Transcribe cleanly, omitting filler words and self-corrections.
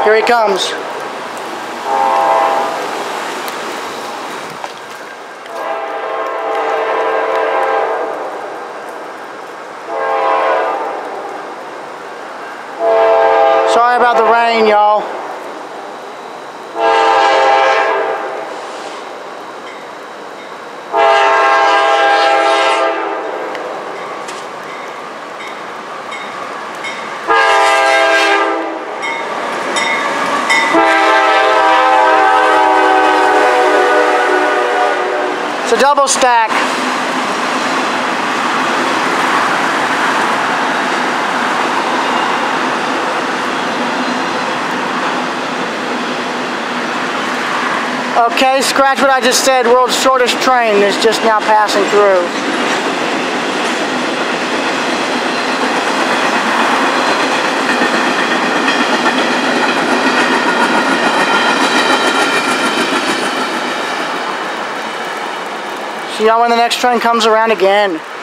Here he comes. Sorry about the rain, y'all. It's a double stack. Okay, scratch what I just said. World's shortest train is just now passing through. See y'all when the next train comes around again.